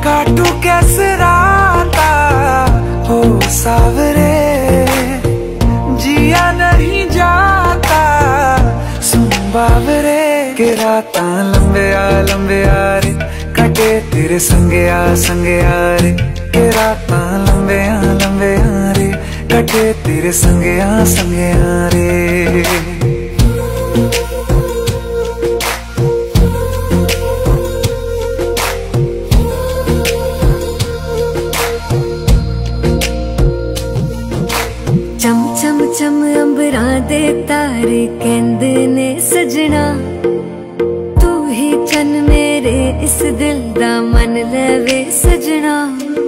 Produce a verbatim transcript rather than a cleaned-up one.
काटू कैसे राता हो सावरे, जिया नहीं जाता सुन बावरे। के राता लंबे आ लंबे आ रे, कटे तेरे संगे आ संगे आ रे। के राता लंबे आ लंबे आ रे, कटे तेरे संगे आ संगे आ रे। चम चम चम अंबरा दे तारे कहंदे ने सजना, तू ही चन मेरे इस दिल दा मन लवे सजना।